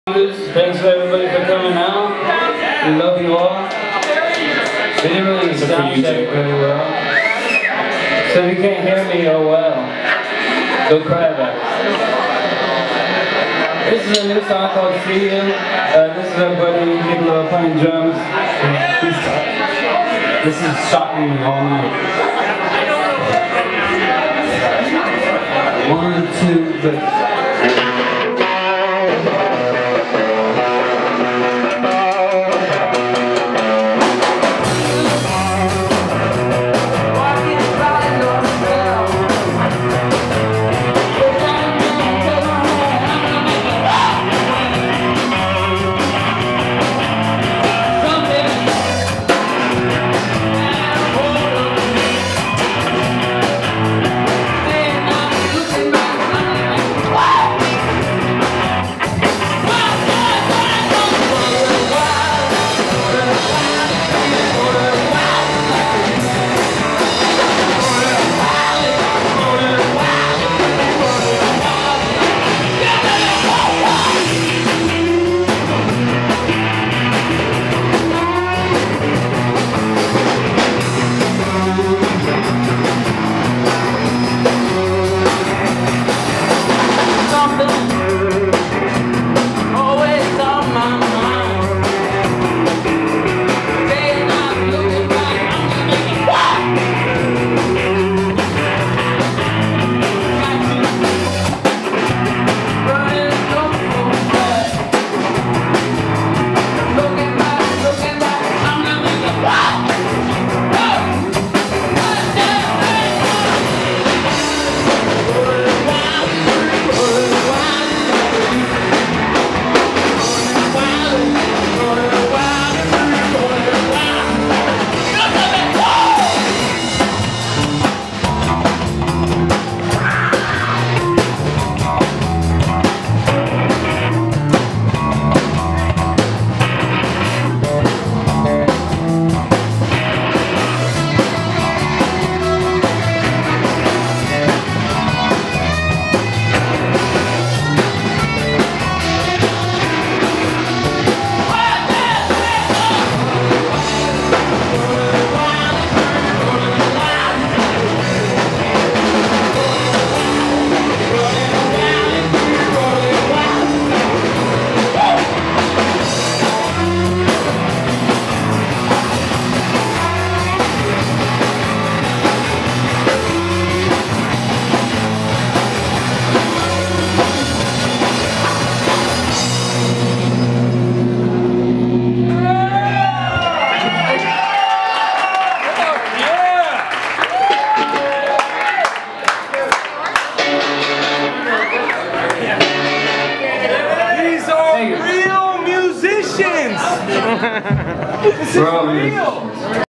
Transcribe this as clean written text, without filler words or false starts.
Thanks everybody for coming out. We love you all. We didn't really sound check very well. So if you can't hear me, oh well. Go cry about it. This is a new song called See You. This is our buddy Nicola playing drums. This is shocking me all night. 1, 2, but Real musicians! This is real!